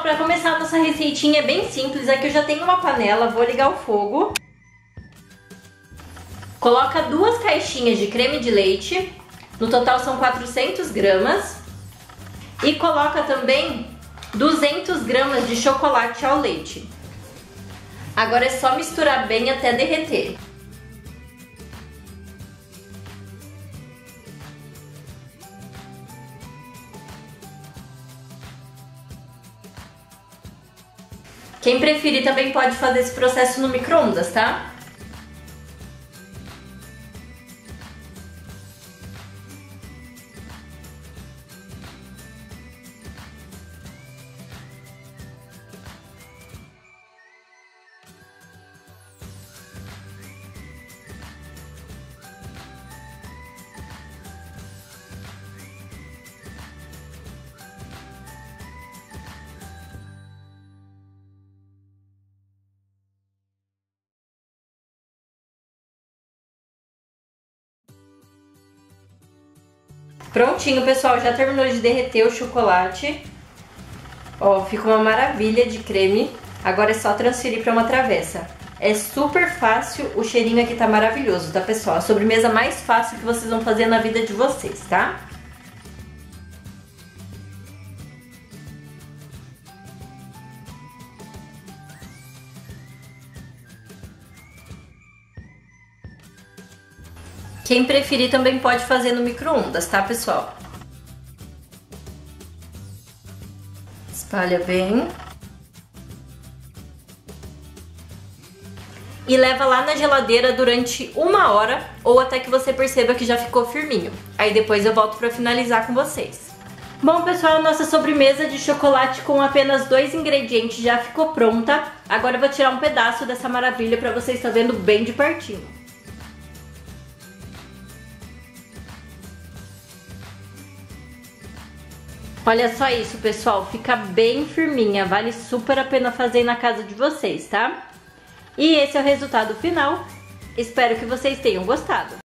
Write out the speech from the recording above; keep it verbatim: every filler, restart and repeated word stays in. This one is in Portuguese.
para começar a nossa receitinha é bem simples. Aqui eu já tenho uma panela, vou ligar o fogo. Coloca duas caixinhas de creme de leite, no total são quatrocentas gramas. E coloca também duzentas gramas de chocolate ao leite. Agora é só misturar bem até derreter. Quem preferir também pode fazer esse processo no micro-ondas, tá? Prontinho, pessoal, já terminou de derreter o chocolate. Ó, fica uma maravilha de creme. Agora é só transferir para uma travessa. É super fácil, o cheirinho aqui tá maravilhoso, tá, pessoal? A sobremesa mais fácil que vocês vão fazer na vida de vocês, tá? Quem preferir também pode fazer no micro-ondas, tá, pessoal? Espalha bem. E leva lá na geladeira durante uma hora ou até que você perceba que já ficou firminho. Aí depois eu volto pra finalizar com vocês. Bom, pessoal, nossa sobremesa de chocolate com apenas dois ingredientes já ficou pronta. Agora eu vou tirar um pedaço dessa maravilha pra vocês estarem vendo bem de pertinho. Olha só isso, pessoal, fica bem firminha, vale super a pena fazer na casa de vocês, tá? E esse é o resultado final, espero que vocês tenham gostado.